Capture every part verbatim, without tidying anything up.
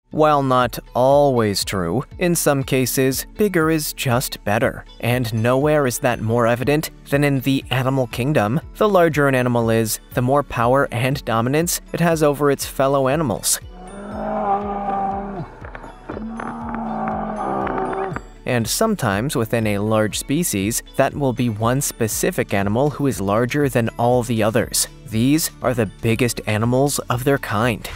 While not always true, in some cases, bigger is just better. And nowhere is that more evident than in the animal kingdom. The larger an animal is, the more power and dominance it has over its fellow animals. And sometimes within a large species, that will be one specific animal who is larger than all the others. These are the biggest animals of their kind.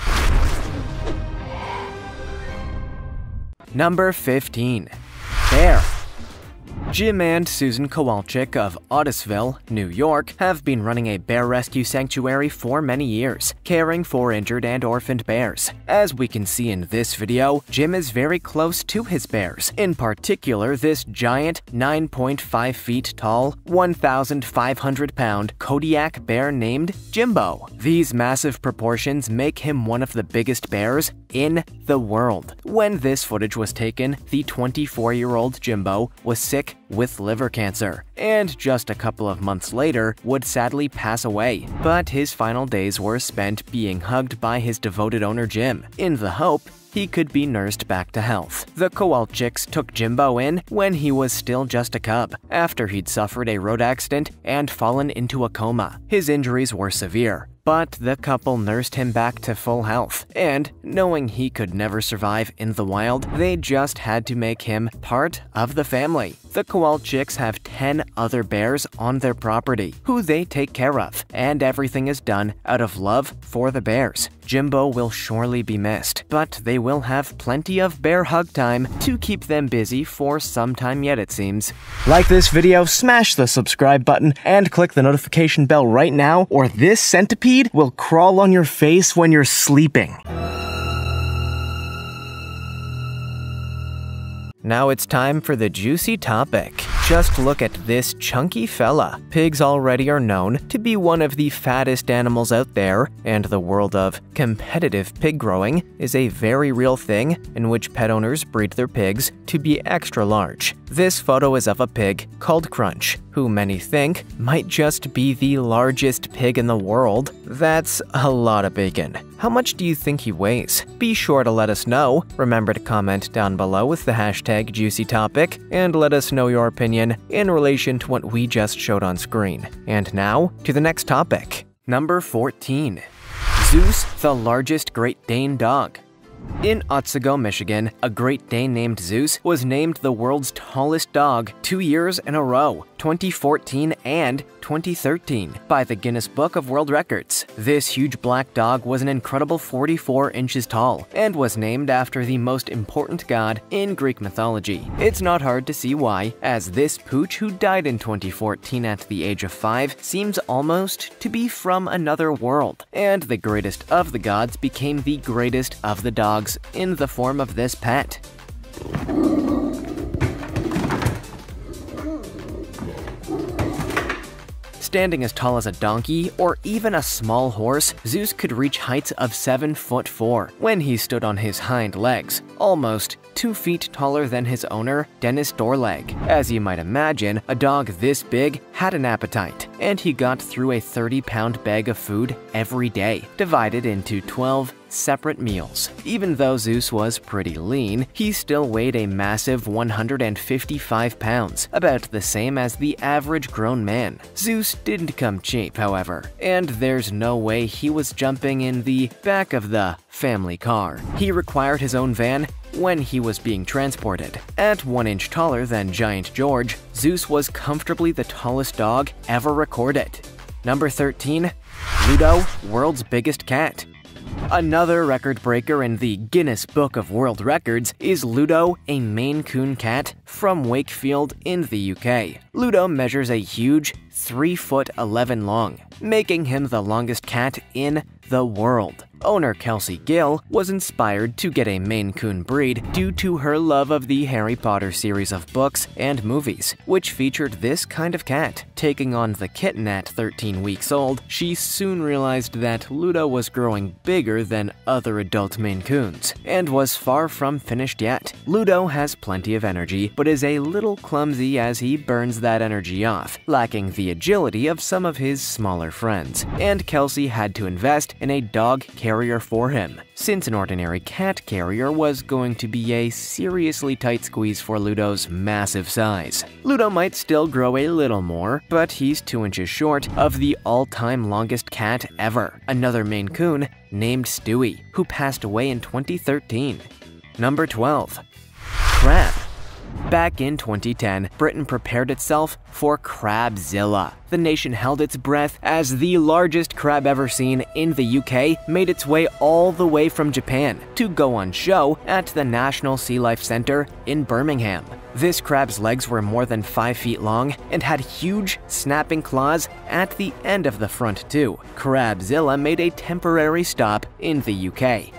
Number fifteen. Bear. Jim and Susan Kowalczyk of Ottisville, New York, have been running a bear rescue sanctuary for many years, caring for injured and orphaned bears. As we can see in this video, Jim is very close to his bears, in particular this giant nine point five feet tall, one thousand five hundred pound Kodiak bear named Jimbo. These massive proportions make him one of the biggest bears in the world. When this footage was taken, the twenty-four-year-old Jimbo was sick with liver cancer, and just a couple of months later would sadly pass away. But his final days were spent being hugged by his devoted owner Jim, in the hope he could be nursed back to health. The Kowalczyks took Jimbo in when he was still just a cub, after he'd suffered a road accident and fallen into a coma. His injuries were severe, but the couple nursed him back to full health, and knowing he could never survive in the wild, they just had to make him part of the family. The Kowalczyks have ten other bears on their property, who they take care of, and everything is done out of love for the bears. Jimbo will surely be missed, but they will have plenty of bear hug time to keep them busy for some time yet, it seems. Like this video, smash the subscribe button, and click the notification bell right now, or this centipede will crawl on your face when you're sleeping. Now it's time for the juicy topic. Just look at this chunky fella. Pigs already are known to be one of the fattest animals out there, and the world of competitive pig growing is a very real thing in which pet owners breed their pigs to be extra large. This photo is of a pig called Crunch, who many think might just be the largest pig in the world. That's a lot of bacon. How much do you think he weighs? Be sure to let us know. Remember to comment down below with the hashtag juicy topic, and let us know your opinion in relation to what we just showed on screen. And now, to the next topic. Number fourteen. Zeus, the largest Great Dane dog. In Otsego, Michigan, a Great Dane named Zeus was named the world's tallest dog two years in a row, twenty fourteen and twenty thirteen, by the Guinness Book of World Records. This huge black dog was an incredible forty-four inches tall and was named after the most important god in Greek mythology. It's not hard to see why, as this pooch, who died in twenty fourteen at the age of five, seems almost to be from another world, and the greatest of the gods became the greatest of the dogs in the form of this pet. Standing as tall as a donkey or even a small horse, Zeus could reach heights of seven foot four when he stood on his hind legs, almost two feet taller than his owner, Dennis Dorleg. As you might imagine, a dog this big had an appetite, and he got through a thirty pound bag of food every day, divided into twelve separate meals. Even though Zeus was pretty lean, he still weighed a massive one hundred fifty-five pounds, about the same as the average grown man. Zeus didn't come cheap, however, and there's no way he was jumping in the back of the family car. He required his own van when he was being transported. At one inch taller than Giant George, Zeus was comfortably the tallest dog ever recorded. Number thirteen. Ludo, world's biggest cat. Another record breaker in the Guinness Book of World Records is Ludo, a Maine Coon cat from Wakefield in the U K. Ludo measures a huge three foot eleven long, making him the longest cat in the world. Owner Kelsey Gill was inspired to get a Maine Coon breed due to her love of the Harry Potter series of books and movies, which featured this kind of cat. Taking on the kitten at thirteen weeks old, she soon realized that Ludo was growing bigger than other adult Maine Coons, and was far from finished yet. Ludo has plenty of energy, but is a little clumsy as he burns that energy off, lacking the agility of some of his smaller friends, and Kelsey had to invest in a dog carrier for him, since an ordinary cat carrier was going to be a seriously tight squeeze for Ludo's massive size. Ludo might still grow a little more, but he's two inches short of the all-time longest cat ever, another Maine Coon named Stewie, who passed away in twenty thirteen. Number twelve. Crab. Back in twenty ten, Britain prepared itself for Crabzilla. The nation held its breath as the largest crab ever seen in the U K made its way all the way from Japan to go on show at the National Sea Life Centre in Birmingham. This crab's legs were more than five feet long and had huge, snapping claws at the end of the front too. Crabzilla made a temporary stop in the U K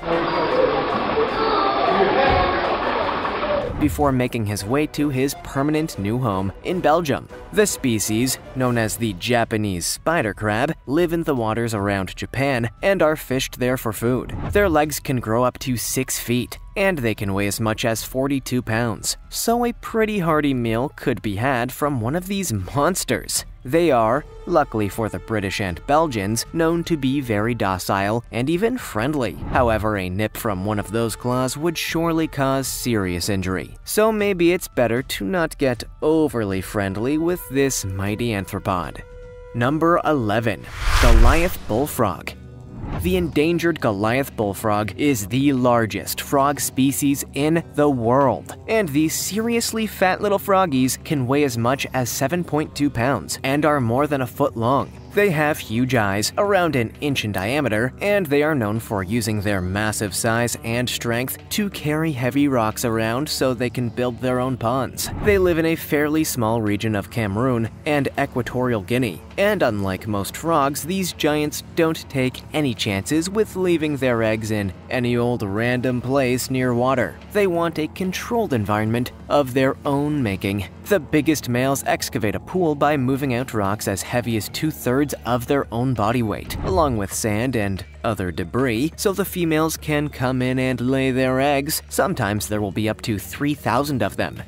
before making his way to his permanent new home in Belgium. The species, known as the Japanese spider crab, live in the waters around Japan and are fished there for food. Their legs can grow up to six feet, and they can weigh as much as forty-two pounds. So a pretty hearty meal could be had from one of these monsters. They are, luckily for the British and Belgians, known to be very docile and even friendly. However, a nip from one of those claws would surely cause serious injury. So maybe it's better to not get overly friendly with this mighty arthropod. Number eleven. Goliath bullfrog. The endangered Goliath bullfrog is the largest frog species in the world, and these seriously fat little froggies can weigh as much as seven point two pounds and are more than a foot long. They have huge eyes, around an inch in diameter, and they are known for using their massive size and strength to carry heavy rocks around so they can build their own ponds. They live in a fairly small region of Cameroon and Equatorial Guinea, and unlike most frogs, these giants don't take any chances with leaving their eggs in any old random place near water. They want a controlled environment of their own making. The biggest males excavate a pool by moving out rocks as heavy as two-thirds of their own body weight, along with sand and other debris, so the females can come in and lay their eggs. Sometimes there will be up to three thousand of them.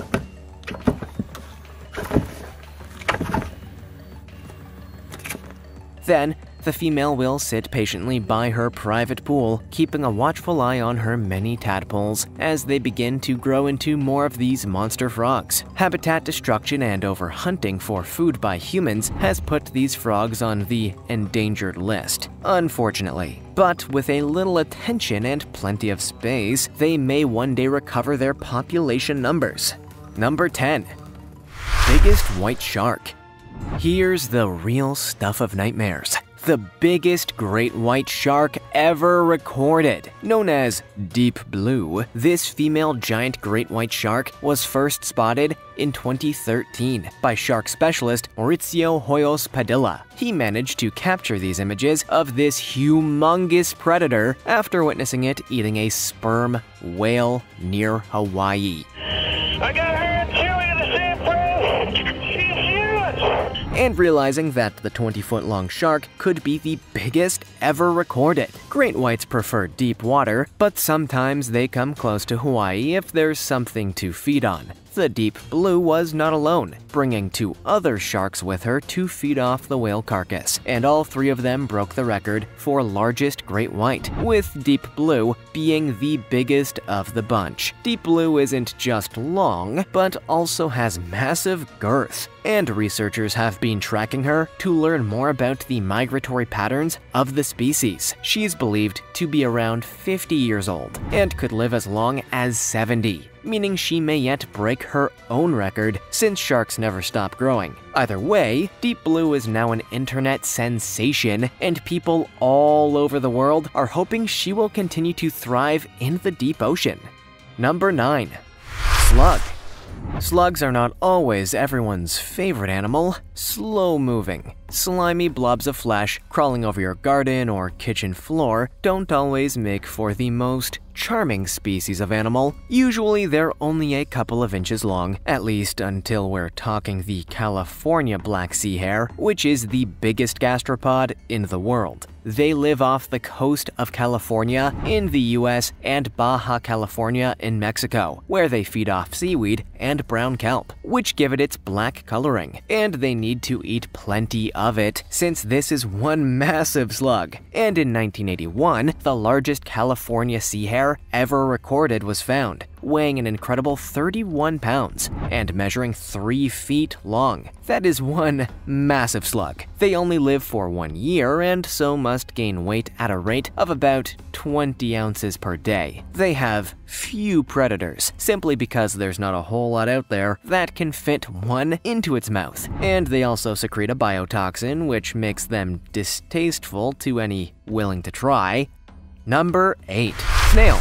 Then, the female will sit patiently by her private pool, keeping a watchful eye on her many tadpoles as they begin to grow into more of these monster frogs. Habitat destruction and overhunting for food by humans has put these frogs on the endangered list, unfortunately. But with a little attention and plenty of space, they may one day recover their population numbers. Number ten. Biggest white shark. Here's the real stuff of nightmares. The biggest great white shark ever recorded. Known as Deep Blue, this female giant great white shark was first spotted in twenty thirteen by shark specialist Mauricio Hoyos Padilla. He managed to capture these images of this humongous predator after witnessing it eating a sperm whale near Hawaii. I got her chewing in the same place. And realizing that the twenty-foot-long shark could be the biggest ever recorded. Great whites prefer deep water, but sometimes they come close to Hawaii if there's something to feed on. The Deep Blue was not alone, bringing two other sharks with her to feed off the whale carcass, and all three of them broke the record for largest great white, with Deep Blue being the biggest of the bunch. Deep Blue isn't just long, but also has massive girth, and researchers have been tracking her to learn more about the migratory patterns of the species. She's believed to be around fifty years old, and could live as long as seventy. Meaning she may yet break her own record since sharks never stop growing. Either way, Deep Blue is now an internet sensation, and people all over the world are hoping she will continue to thrive in the deep ocean. Number nine. Slug. Slugs are not always everyone's favorite animal. Slow-moving, slimy blobs of flesh crawling over your garden or kitchen floor don't always make for the most charming species of animal. Usually they're only a couple of inches long, at least until we're talking the California black sea hare, which is the biggest gastropod in the world. They live off the coast of California in the U S and Baja California in Mexico, where they feed off seaweed and brown kelp, which give it its black coloring, and they need to eat plenty of it since this is one massive slug. And in nineteen eighty-one, the largest California sea hare ever recorded was found, weighing an incredible thirty-one pounds and measuring three feet long. That is one massive slug. They only live for one year and so must gain weight at a rate of about twenty ounces per day. They have few predators, simply because there's not a whole lot out there that can fit one into its mouth. And they also secrete a biotoxin, which makes them distasteful to any willing to try. Number eight. Snail.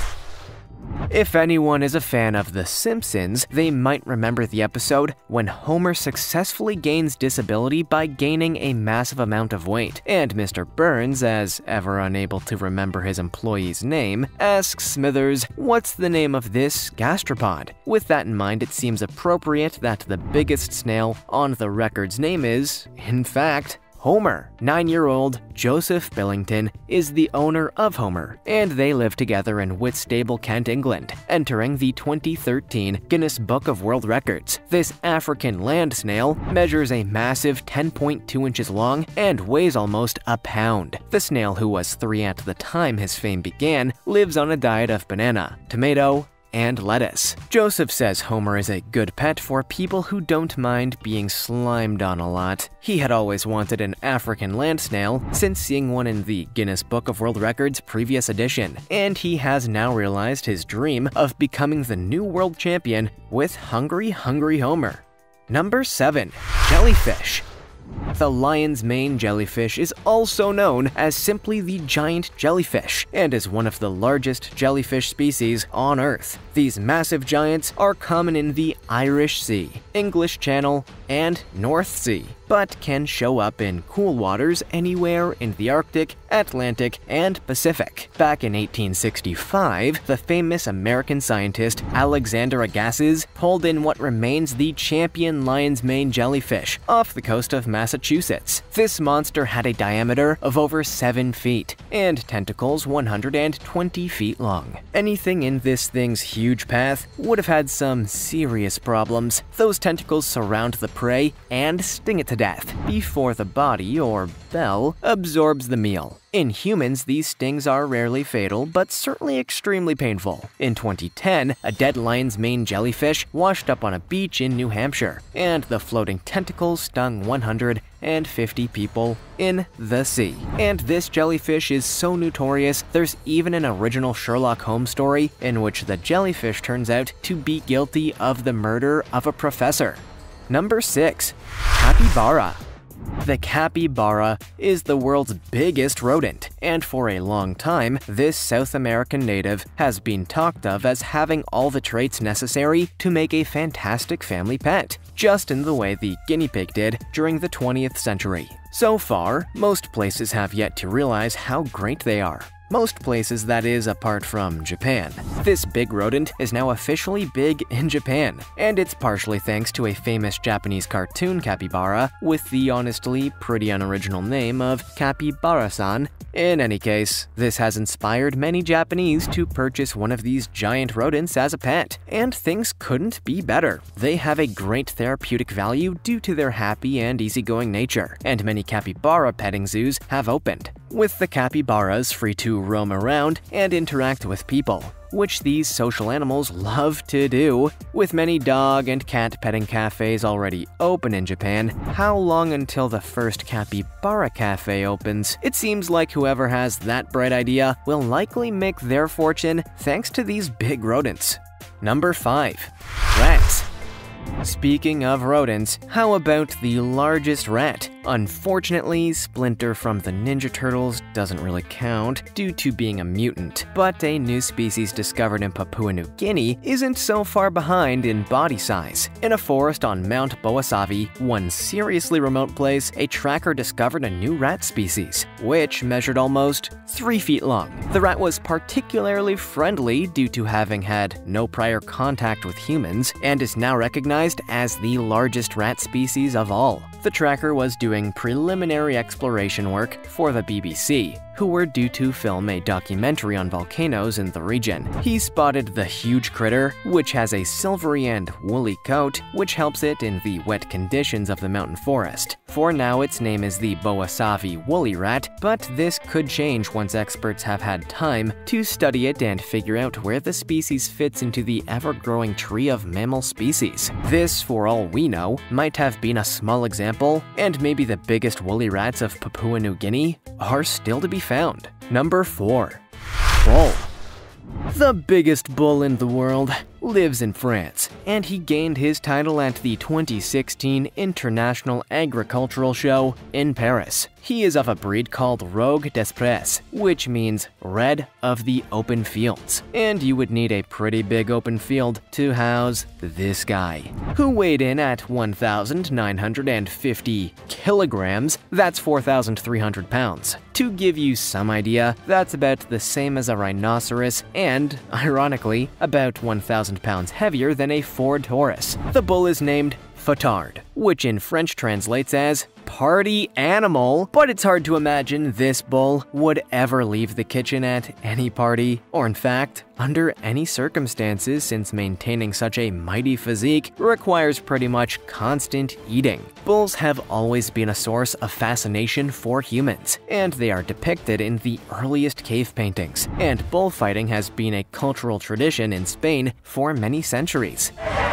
If anyone is a fan of The Simpsons, they might remember the episode when Homer successfully gains disability by gaining a massive amount of weight, and Mister Burns, as ever unable to remember his employee's name, asks Smithers, "What's the name of this gastropod?" With that in mind, it seems appropriate that the biggest snail on the record's name is, in fact, Homer. Nine-year-old Joseph Billington is the owner of Homer, and they live together in Whitstable, Kent, England, entering the twenty thirteen Guinness Book of World Records. This African land snail measures a massive ten point two inches long and weighs almost a pound. The snail, who was three at the time his fame began, lives on a diet of banana, tomato, and lettuce. Joseph says Homer is a good pet for people who don't mind being slimed on a lot. He had always wanted an African land snail since seeing one in the Guinness Book of World Records previous edition, and he has now realized his dream of becoming the new world champion with Hungry Hungry Homer. Number seven. Jellyfish. The lion's mane jellyfish is also known as simply the giant jellyfish and is one of the largest jellyfish species on Earth. These massive giants are common in the Irish Sea, English Channel, and North Sea, but can show up in cool waters anywhere in the Arctic, Atlantic, and Pacific. Back in eighteen sixty-five, the famous American scientist Alexander Agassiz pulled in what remains the champion lion's mane jellyfish off the coast of Massachusetts. This monster had a diameter of over seven feet and tentacles one hundred twenty feet long. Anything in this thing's huge path would have had some serious problems. Those tentacles surround the prey and sting it to death before the body, or bell, absorbs the meal. In humans, these stings are rarely fatal, but certainly extremely painful. In twenty ten, a dead lion's mane jellyfish washed up on a beach in New Hampshire, and the floating tentacles stung one hundred fifty people in the sea. And this jellyfish is so notorious, there's even an original Sherlock Holmes story in which the jellyfish turns out to be guilty of the murder of a professor. Number six. Capybara. The capybara is the world's biggest rodent, and for a long time, this South American native has been talked of as having all the traits necessary to make a fantastic family pet, just in the way the guinea pig did during the twentieth century. So far, most places have yet to realize how great they are. Most places, that is, apart from Japan. This big rodent is now officially big in Japan, and it's partially thanks to a famous Japanese cartoon capybara with the honestly pretty unoriginal name of Capybara-san. In any case, this has inspired many Japanese to purchase one of these giant rodents as a pet, and things couldn't be better. They have a great therapeutic value due to their happy and easygoing nature, and many capybara petting zoos have opened, with the capybaras free to roam around and interact with people, which these social animals love to do. With many dog and cat petting cafes already open in Japan, how long until the first capybara cafe opens? It seems like whoever has that bright idea will likely make their fortune thanks to these big rodents. Number five. Rats. Speaking of rodents, how about the largest rat? Unfortunately, Splinter from the Ninja Turtles doesn't really count due to being a mutant, but a new species discovered in Papua New Guinea isn't so far behind in body size. In a forest on Mount Boasavi, one seriously remote place, a tracker discovered a new rat species, which measured almost three feet long. The rat was particularly friendly due to having had no prior contact with humans, and is now recognized as the largest rat species of all. The tracker was doing preliminary exploration work for the B B C, who were due to film a documentary on volcanoes in the region. He spotted the huge critter, which has a silvery and woolly coat, which helps it in the wet conditions of the mountain forest. For now, its name is the Boasavi woolly rat, but this could change once experts have had time to study it and figure out where the species fits into the ever-growing tree of mammal species. This, for all we know, might have been a small example, and maybe the biggest woolly rats of Papua New Guinea are still to be found. Number four. Bull. The biggest bull in the world lives in France, and he gained his title at the twenty sixteen International Agricultural Show in Paris. He is of a breed called Rouge des Prés, which means red of the open fields. And you would need a pretty big open field to house this guy, who weighed in at one thousand nine hundred fifty kilograms, that's four thousand three hundred pounds. To give you some idea, that's about the same as a rhinoceros and, ironically, about one thousand pounds heavier than a Ford Taurus. The bull is named Fatard, which in French translates as party animal, but it's hard to imagine this bull would ever leave the kitchen at any party, or in fact, under any circumstances, since maintaining such a mighty physique requires pretty much constant eating. Bulls have always been a source of fascination for humans, and they are depicted in the earliest cave paintings, and bullfighting has been a cultural tradition in Spain for many centuries.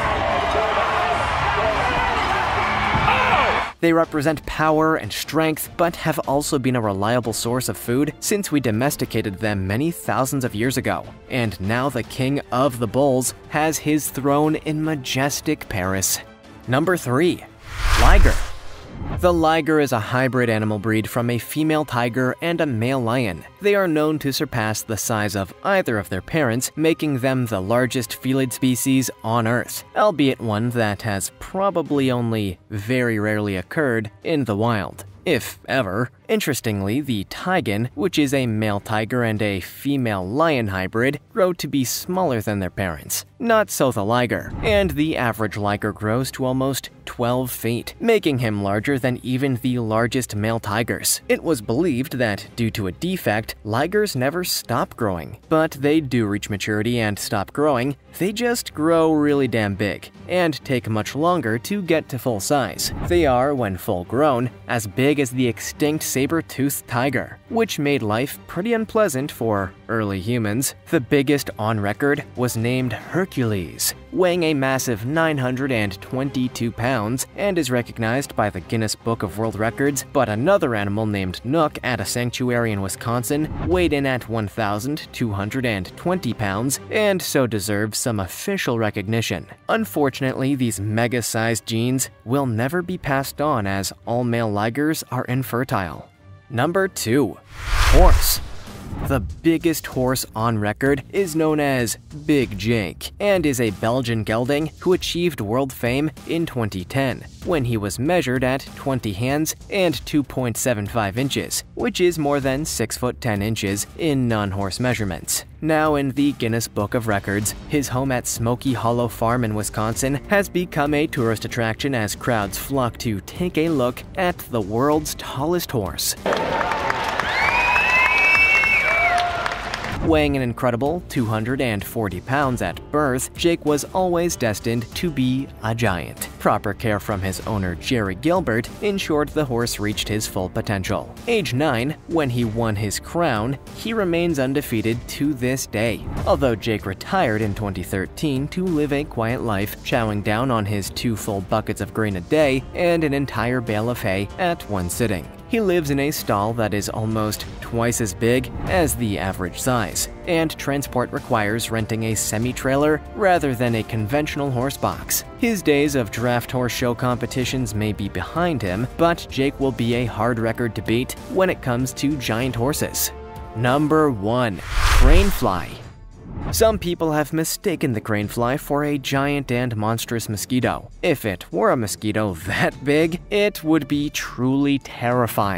They represent power and strength, but have also been a reliable source of food since we domesticated them many thousands of years ago. And now the king of the bulls has his throne in majestic Paris. Number three. Liger. The liger is a hybrid animal breed from a female tiger and a male lion. They are known to surpass the size of either of their parents, making them the largest felid species on Earth, albeit one that has probably only very rarely occurred in the wild, if ever. Interestingly, the taigen, which is a male tiger and a female lion hybrid, grow to be smaller than their parents. Not so the liger, and the average liger grows to almost twelve feet, making him larger than even the largest male tigers. It was believed that, due to a defect, ligers never stop growing, but they do reach maturity and stop growing. They just grow really damn big, and take much longer to get to full size. They are, when full grown, as big as the extinct saber-toothed tiger, which made life pretty unpleasant for early humans. The biggest on record was named Hercules, weighing a massive nine hundred twenty-two pounds, and is recognized by the Guinness Book of World Records, but another animal named Nook at a sanctuary in Wisconsin weighed in at one thousand two hundred twenty pounds, and so deserves some official recognition. Unfortunately, these mega-sized genes will never be passed on as all male ligers are infertile. Number two. Horse. The biggest horse on record is known as Big Jake, and is a Belgian gelding who achieved world fame in twenty ten, when he was measured at twenty hands and two point seven five inches, which is more than six foot ten inches in non-horse measurements. Now in the Guinness Book of Records, his home at Smoky Hollow Farm in Wisconsin has become a tourist attraction as crowds flock to take a look at the world's tallest horse. Weighing an incredible two hundred forty pounds at birth, Jake was always destined to be a giant. Proper care from his owner Jerry Gilbert ensured the horse reached his full potential. Age nine, when he won his crown, he remains undefeated to this day. Although Jake retired in twenty thirteen to live a quiet life, chowing down on his two full buckets of grain a day and an entire bale of hay at one sitting. He lives in a stall that is almost twice as big as the average size, and transport requires renting a semi-trailer rather than a conventional horse box. His days of draft horse show competitions may be behind him, but Jake will be a hard record to beat when it comes to giant horses. Number one. Cranefly. Some people have mistaken the cranefly for a giant and monstrous mosquito. If it were a mosquito that big, it would be truly terrifying.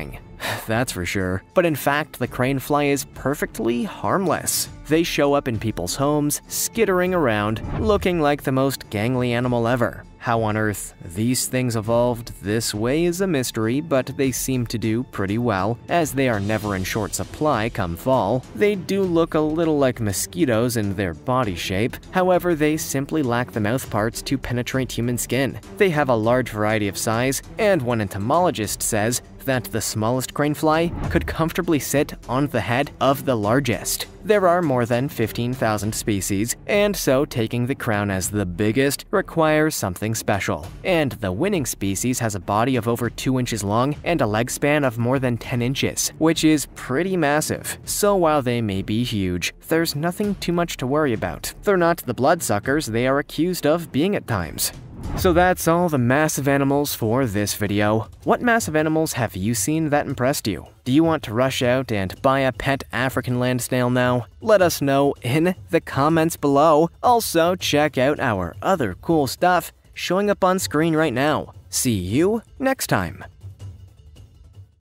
that's for sure. But in fact, the crane fly is perfectly harmless. They show up in people's homes, skittering around, looking like the most gangly animal ever. How on earth these things evolved this way is a mystery, but they seem to do pretty well, as they are never in short supply come fall. They do look a little like mosquitoes in their body shape, however they simply lack the mouthparts to penetrate human skin. They have a large variety of size, and one entomologist says that the smallest crane fly could comfortably sit on the head of the largest. There are more than fifteen thousand species, and so taking the crown as the biggest requires something special. And the winning species has a body of over two inches long and a leg span of more than ten inches, which is pretty massive. So while they may be huge, there's nothing too much to worry about. They're not the bloodsuckers they are accused of being at times. So that's all the massive animals for this video. What massive animals have you seen that impressed you? Do you want to rush out and buy a pet African land snail now? Let us know in the comments below. Also, check out our other cool stuff showing up on screen right now. See you next time.